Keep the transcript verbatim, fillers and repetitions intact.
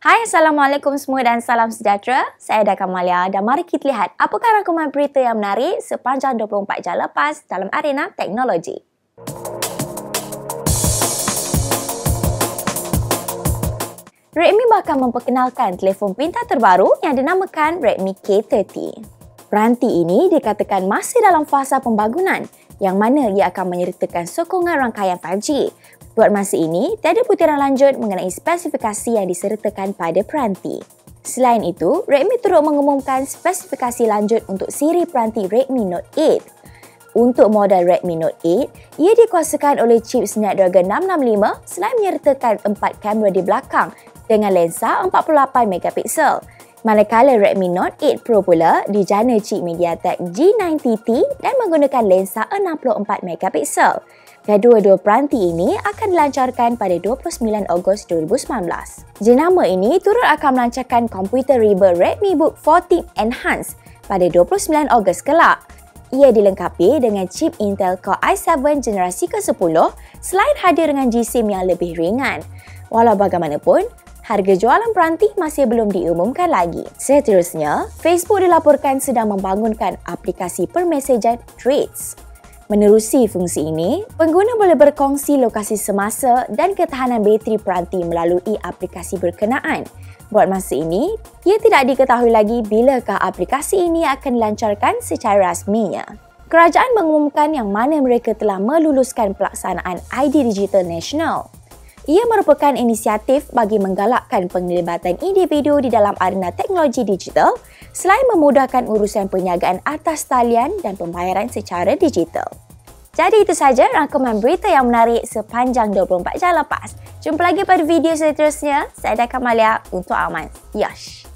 Hai, Assalamualaikum semua dan salam sejahtera. Saya Ida Kamalia dan mari kita lihat apakah rangkuman berita yang menarik sepanjang dua puluh empat jam lepas dalam arena teknologi. Redmi bakal memperkenalkan telefon pintar terbaru yang dinamakan Redmi K tiga puluh. Peranti ini dikatakan masih dalam fasa pembangunan yang mana ia akan menyertakan sokongan rangkaian lima G. Buat masa ini, tiada butiran lanjut mengenai spesifikasi yang disertakan pada peranti. Selain itu, Redmi turut mengumumkan spesifikasi lanjut untuk siri peranti Redmi Note lapan. Untuk model Redmi Note lapan, ia dikuasakan oleh chip Snapdragon enam enam lima selain menyertakan empat kamera di belakang dengan lensa empat puluh lapan megapiksel. Manakala Redmi Note lapan Pro pula dijana chip MediaTek G sembilan puluh T dan menggunakan lensa enam puluh empat megapiksel. Kedua-dua peranti ini akan dilancarkan pada dua puluh sembilan Ogos dua ribu sembilan belas. Jenama ini turut akan melancarkan komputer riba Redmi Book empat Tip Enhanced pada dua puluh sembilan Ogos kelak. Ia dilengkapi dengan chip Intel Core i tujuh generasi ke sepuluh selain hadir dengan G SIM yang lebih ringan. Walau bagaimanapun, harga jualan peranti masih belum diumumkan lagi. Seterusnya, Facebook dilaporkan sedang membangunkan aplikasi permesejan Threads. Menerusi fungsi ini, pengguna boleh berkongsi lokasi semasa dan ketahanan bateri peranti melalui aplikasi berkenaan. Buat masa ini, ia tidak diketahui lagi bilakah aplikasi ini akan dilancarkan secara rasminya. Kerajaan mengumumkan yang mana mereka telah meluluskan pelaksanaan I D Digital Nasional. Ia merupakan inisiatif bagi menggalakkan penglibatan individu di dalam arena teknologi digital selain memudahkan urusan perniagaan atas talian dan pembayaran secara digital. Jadi itu sahaja rangkuman berita yang menarik sepanjang dua puluh empat jam lepas. Jumpa lagi pada video seterusnya. Saya Ida Kamalia untuk Aman. Yash!